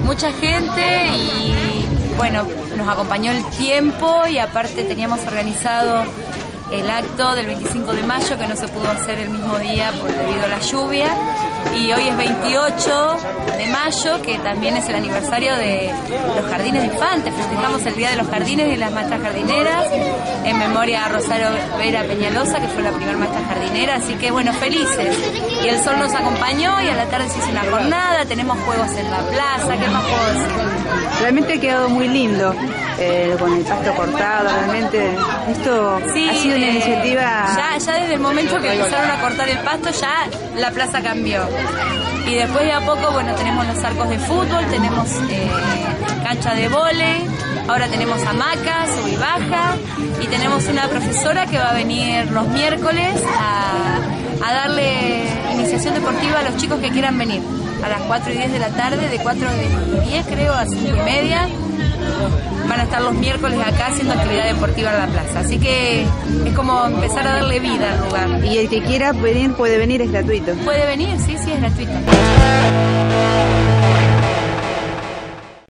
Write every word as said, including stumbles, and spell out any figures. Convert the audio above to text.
mucha gente y bueno, nos acompañó el tiempo y aparte teníamos organizado el acto del veinticinco de mayo que no se pudo hacer el mismo día por debido a la lluvia, y hoy es veintiocho de mayo, que también es el aniversario de los jardines de infantes. Festejamos el Día de los Jardines y las maestras jardineras en memoria a Rosario Vera Peñalosa, que fue la primera maestra jardinera, así que bueno, felices. Y el sol nos acompañó y a la tarde se hizo una jornada, tenemos juegos en la plaza, ¿qué más puedo decir? Realmente ha quedado muy lindo, eh, con el pasto cortado, realmente esto sí, ha sido una eh, iniciativa... Ya, ya desde el momento que empezaron a cortar el pasto, ya la plaza cambió. Y después de a poco, bueno, tenemos los arcos de fútbol, tenemos eh, cancha de vóley, ahora tenemos hamacas, sub y baja, y tenemos una profesora que va a venir los miércoles a, a darle iniciación deportiva a los chicos que quieran venir. A las cuatro y diez de la tarde, de cuatro y diez creo a cinco y media, van a estar los miércoles acá haciendo actividad deportiva en la plaza. Así que es como empezar a darle vida al lugar. Y el que quiera venir puede venir, es gratuito. Puede venir, sí, sí, es gratuito.